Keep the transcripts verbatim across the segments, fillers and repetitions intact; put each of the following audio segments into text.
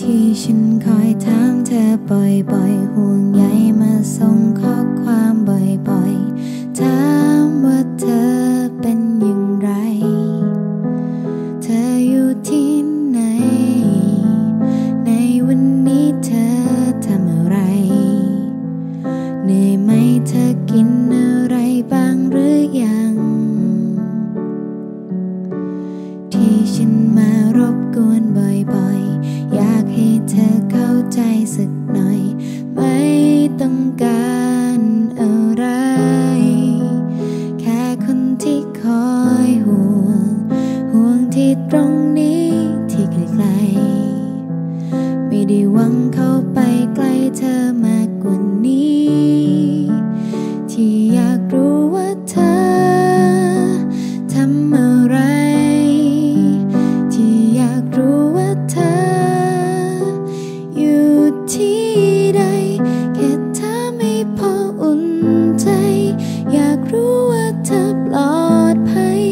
ที่ฉันคอยถามเธอบ่อยๆห่วงใยมาส่งข้อความบ่อยๆถามว่าเธอเป็นอย่างไรเธออยู่ที่ไหนในวันนี้เธอทำอะไรเหนื่อยไหมเธอกินอะไรบ้างหรือยังที่ฉันมารบกวนบ่อยๆอยากให้เธอเข้าใจสักหน่อยไม่ต้องการอะไรแค่คนที่คอยห่วงห่วงที่ตรงนี้ที่ไกลๆไม่ได้หวังเข้าไปใกล้เธอมากกว่านี้ที่อยากรู้ว่าเธอทำอะไรที่อยากรู้ว่าเธออยู่ที่ใดแค่เธอไม่พออุ่นใจอยากรู้ว่าเธอปลอดภัย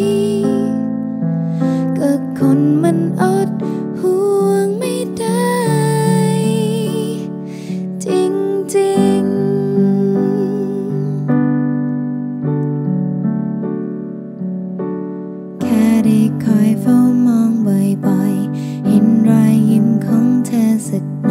ก็คนมันอดห่วงไม่ได้จริงๆแค่ได้คอยเฝ้ามองบ่อยๆเห็นรอยยิ้มของเธอสัก